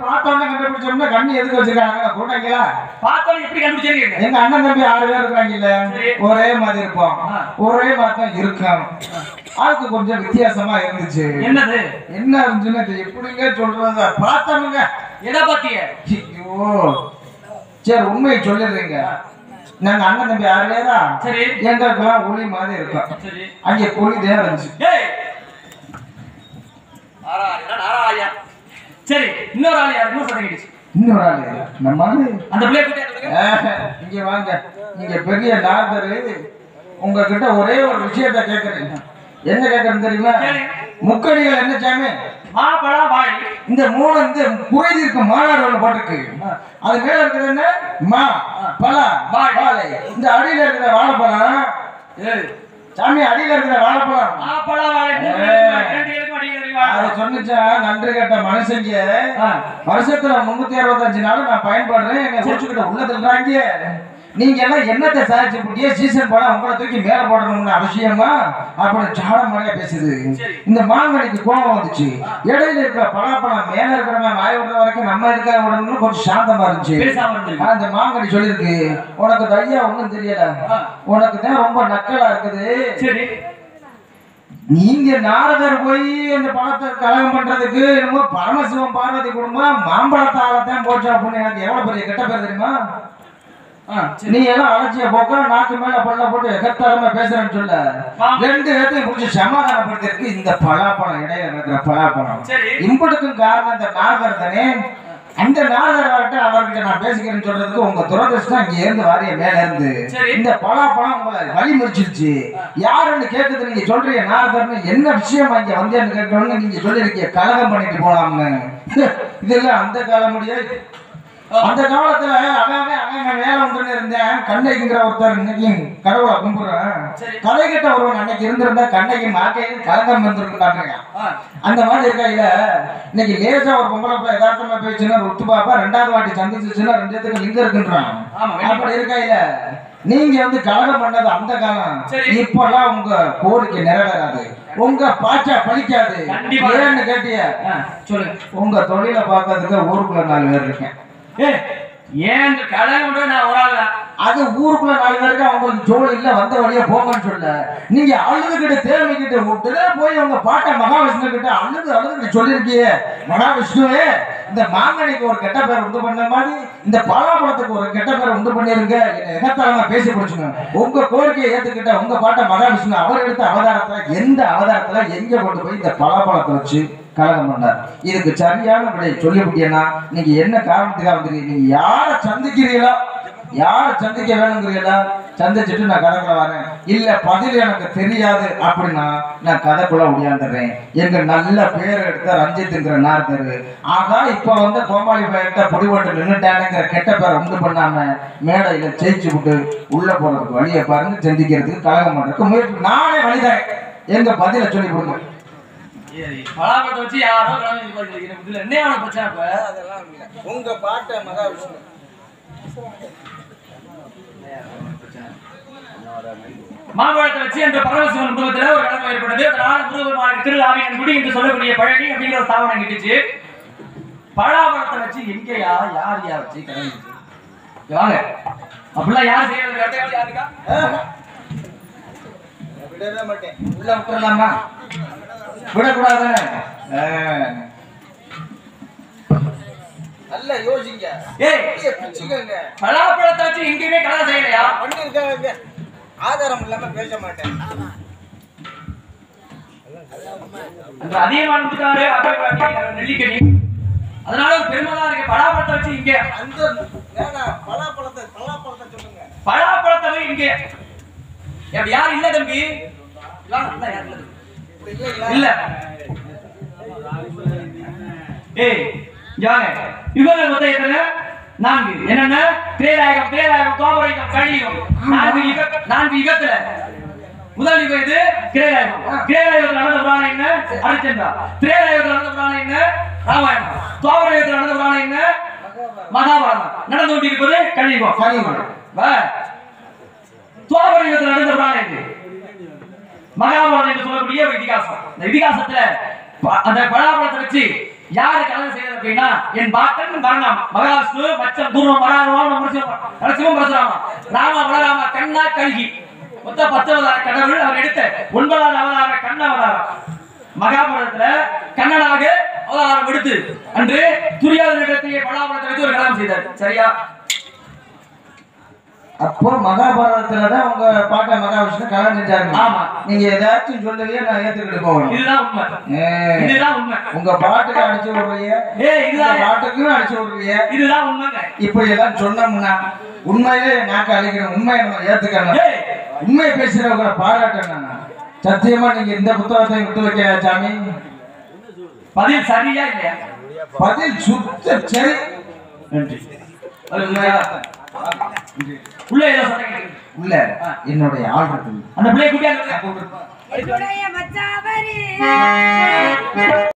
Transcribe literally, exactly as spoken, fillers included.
பார்த்தோன்னே கண்டுபிடிச்சோம்னா கண்ணி எதுக்கு வச்சிருக்காங்க போட்டாங்களா? பார்த்தோன்னே எப்படி கண்டுபிடிச்சீங்க? எங்க அண்ணன் தம்பி ஆறு பேர் இருக்காங்கல்ல, ஒரே மாதிரி இருப்போம், ஒரே மாதிரி தான் இருக்கும். அதுக்கு கொஞ்சம் வித்தியாசமா இருந்துச்சு. என்னது என்ன இருந்துச்சுன்னு எப்படிங்க சொல்றது? பார்த்தவங்க எதை பத்திய? ஐயோ சரி உண்மையை சொல்லிடுறீங்க. நாங்க அண்ணன் தம்பி ஆறு பேரா, சரி எங்களுக்கெல்லாம் ஒளி மாதிரி இருக்கும். சரி அங்கே ஒளி தேவை இருந்துச்சு. சரி இன்னொரு ஆள் யார்? இன்னொரு சத்தம் கேட்டுச்சு. இன்னொரு ஆளு நம்ம அந்த பிள்ளை கூட்டி இங்க வாங்க. நீங்க பெரிய நாதரு, உங்ககிட்ட ஒரே ஒரு விஷயத்த கேட்கறீங்க. என்ன கேட்கறது தெரியுமா? முக்கடிகள் என்ன சாமி? மா பழா வாழை. இந்த மூணு இந்த குறைதி இருக்கு மாநாடு ஒண்ணு போட்டிருக்கு. அது மேல இருக்கிறது என்ன? மா பழா வாழை. இந்த அடியில இருக்கிற வாழைப்பழம் சாமி, அடியில இருக்கிற வாழைப்பழம் மா பழா வாழை. அதை சொன்னிச்சா நன்றி கேட்ட மனுஷங்க வருஷத்துல முன்னூத்தி அறுபத்தி அஞ்சு நாளும் நான் பயன்படுறேன். என்ன குடிச்சுக்கிட்ட உள்ளதுன்றாங்க. நீங்க எல்லாம் என்னத்தை சாதிச்சு போட்டியே சீசன் பழம் உங்களை தூக்கி மேல போடணும்னு அவசியமா அப்படின்னு சாட மாதிரியா பேசுது. இந்த மாங்கனிக்கு கோபம் வந்துச்சு. இடையில இருக்கிற பலாப்பழம் மேல இருக்கிறவன் வாய் விடுற வரைக்கும் நம்ம இருக்க விடணும்னு கொஞ்சம் சாந்தமா இருந்துச்சு. அந்த மாங்கனி சொல்லிருக்கு, உனக்கு தையா ஒண்ணும் தெரியல, உனக்கு தான் ரொம்ப நக்கலா இருக்குது. நீங்க நாரதர் போய் அந்த பழத்தை கலகம் பண்றதுக்கு என்னமோ பரமசிவம் பார்வதி குடும்பம் மாம்பழத்தாலத்தான் போச்சு அப்படின்னு எனக்கு எவ்வளவு பெரிய கெட்ட பேர் தெரியுமா? நீ எல்லாம் அலட்சிய போக்க நாக்கு மேல பல்ல போட்டு எகத்தாரமா பேசுறேன்னு சொல்ல ரெண்டு பேர்த்தையும் முடிச்சு சமாதானப்படுத்திருக்கு இந்த பலாப்பழம். இடையில இருக்கிற பலாப்பழம் இம்படுக்கும் காரணம் இந்த நாரதர் தானே. அந்த நாரதர் வரட்டு அவர்கிட்ட நான் பேசிக்கிறேன்னு சொல்றதுக்கு உங்க துரதிருஷ்டம் இங்க இருந்து வாரிய மேல இருந்து இந்த பலாப்பழம் உங்களை வழி முடிச்சிருச்சு. யாருன்னு கேட்குது நீங்க சொல்றீங்க நாரதர்னு, என்ன விஷயமா இங்க வந்தேன்னு கேட்கணும்னு நீங்க சொல்லிருக்கீங்க. கலகம் பண்ணிட்டு போலாம்னு. இதெல்லாம் அந்த காலம் முடியாது. அந்த காலத்துல அவன் அவன் வேலை ஒன்றுன்னு இருந்தேன். கண்ணைக்குங்கிற ஒருத்தர் இன்னைக்கு கடவுளை கும்பிடுறேன். கதை கிட்ட ஒருவன் அன்னைக்கு இருந்திருந்தா கண்ணைக்கு மாட்டையும் கலகம் வந்துருக்கு காட்டுறேன். அந்த மாதிரி இருக்கையில இன்னைக்கு லேசா ஒரு பொம்பளை பிள்ளை யதார்த்தமா போயிடுச்சுன்னா ருத்து பாப்பா ரெண்டாவது வாட்டி சந்திச்சுன்னா ரெண்டு இடத்துக்கு லிங்க இருக்குன்றான். அப்படி இருக்கையில நீங்க வந்து கலகம் பண்ணது அந்த காலம். இப்பெல்லாம் உங்க கோரிக்கை நிறைவேறாது, உங்க பாச்சா பழிக்காது. ஏன்னு கேட்டிய சொல்லுங்க. உங்க தொழிலை பார்க்கறதுக்கு ஊருக்குள்ள நாலு பேர் இருக்கேன். ஏன் கலகம் நான் ஒரு ஆள் அது ஊருக்குள்ள நாலு பேருக்கு அவங்களுக்கு ஜோடி இல்ல வந்த வழியா போங்கன்னு சொல்ல நீங்க அழுதுகிட்ட தேவைக்கிட்ட விட்டுல போய் உங்க பாட்ட மகாவிஷ்ணு கிட்ட அழுது அழுதுகிட்ட சொல்லிருக்கிய. மகாவிஷ்ணுவே இந்த மாங்கனிக்கு ஒரு கெட்ட பேர் உண்டு பண்ண மாதிரி இந்த பலாப்பழத்துக்கு ஒரு கெட்ட பேர் உண்டு பண்ணிருங்க. என்ன எகத்தாலமா பேசி பிடிச்சுங்க. உங்க கோரிக்கையை ஏத்துக்கிட்ட உங்க பாட்ட மகாவிஷ்ணு அவர் எடுத்த அவதாரத்துல எந்த அவதாரத்துல எங்க கொண்டு போய் இந்த பலாப்பழத்தை வச்சு கலகம் பண்ணார். இதுக்கு சரியான விடை சொல்லிவிட்டீங்கன்னா நீங்க என்ன காரணத்துக்காக வந்துருக்கீங்க? நீங்க யாரை சந்திக்கிறீங்களோ, யாரை சந்திக்க வேணுங்கிறீங்களா சந்திச்சுட்டு நான் கதைக்குள்ள வரேன். இல்ல பதில் எனக்கு தெரியாது அப்படின்னா நான் கதைக்குள்ள உடையாந்துடுறேன். எங்க நல்ல பேர் எடுத்த ரஞ்சித்ங்கிற நார்தரு அதான் இப்ப வந்து கோமாளி பேர்கிட்ட புடிபட்டு நின்றுட்டானுங்கிற கெட்ட பேரை உண்டு பண்ணாம மேடையில ஜெயிச்சு விட்டு உள்ள போறதுக்கு வழியை பாருங்க. சந்திக்கிறதுக்கு கலகம் பண்றதுக்கு முயற்சி நானே வழிதரேன். எங்க பதில சொல்லி கொடுங்க. பலாப்பழத்தை வச்சு யாரோ என்ன பிரச்சனை? உங்க பாட்ட மகாவிஷ்ணு மாம்பழத்தை வச்சு என்ற பரமசிவன் குடும்பத்தில் ஒரு கலகம் ஏற்பட்டது. அதனால் முருகபெருமானுக்கு திருஆவியன் குடி என்று சொல்லக்கூடிய பழனி அப்படிங்கிற ஸ்தாபனம் கிட்டுச்சு. பலாப்பழத்தை வச்சு எங்கேயா யார் யார் வச்சு கலந்து வாங்க அப்படிலாம் யார் செய்யறது? யாருக்கா விடவே மாட்டேன். உள்ள விட்டுறலாமா? விடக்கூடாது. நல்ல யோசிங்க. பலாப்பழத்தை வச்சு எங்கேயுமே கலகம் செய்யலையா? பண்ணிருக்காங்க. ஆதாரம் இல்லாம பேச மாட்டேன். அதிகமான நெல்லிக்கனி அதனால ஒரு பெருமைதான் இருக்கு. பலாப்பழத்தை வச்சு இங்க அந்த பலாப்பழத்தை பலாப்பழத்தை சொல்லுங்க. பலாப்பழத்தை இங்க அப்படி யாரும் இல்ல தம்பி. இல்ல ஏய் யாங்க இவங்க மொத்தம் எத்தனை? நான்கு. என்னென்ன? திரேதாயகம், திரேதாயகம், துவாபரயுகம், கலியுகம். நான்கு யுக நான்கு யுகத்துல முதல் யுகம் இது திரேதாயகம். திரேதாயகத்தில் நடந்த புராணம் என்ன? ஹரிச்சந்திரா. திரேதாயகத்தில் நடந்த புராணம் என்ன? ராமாயணம். துவாபரயுகத்தில் நடந்த புராணம் என்ன? மகாபாரதம். நடந்து கொண்டிருப்பது கலியுகம். கலியுகம். துவாபரயுகத்தில் நடந்த புராணம் இது மகாபாரதம் என்று சொல்லக்கூடிய ஒரு இதிகாசம். இந்த இதிகாசத்துல அந்த பலாப்பழத்தை வச்சு யாரு கலந்து செய்யறது அப்படின்னா என் பாட்டன் மரணம் மகாவிஷ்ணு மச்சம் தூர்ணம் மராணம் நரசிம்மம் பரசுராமா ராமா வளராமா கண்ணா கல்கி மொத்த பத்து அவதார கடவுள் அவர் எடுத்த ஒன்பதாவது அவதார கண்ண அவதாரம் மகாபாரதத்துல கண்ணனாக அவதாரம் எடுத்து அன்று துரியோதன இடத்திலே பலாபலத்தை வைத்து ஒரு கலகம் செய்தார். சரியா? அப்போ மகாபாரதத்துலதான் உங்க பாட்ட மகாவிஷ்ணு கலகம் செஞ்சாரு. ஆமா. நீங்க ஏதாச்சும் சொல்லுவீங்க, நான் ஏத்துக்கிட்டு போகணும். இதுதான் உண்மை. இதுதான் உண்மை. உங்க பாட்டுக்கு அடிச்சு விடுறீங்க, ஏய் இதுதான் பாட்டுக்கும் அடிச்சு விடுறீங்க. இதுதான் உண்மைங்க. இப்ப எல்லாம் சொன்னோம்னா உண்மையிலே நாக்கு அழிக்கணும். உண்மையை நம்ம ஏத்துக்கணும். உண்மையை பேசுறவங்களை பாராட்டணும். சத்தியமா நீங்க இந்த புத்தகத்தை விட்டு வைக்க சாமி. பதில் சரியா இல்லையா? பதில் சுத்த சரி. நன்றி. அது உண்மையா? உள்ள ஏதோ சொன்னீங்க. உள்ள என்னுடைய ஆள் இருக்கு. அந்த பிள்ளைய கூட்டியா என்னுடைய மச்சாவரி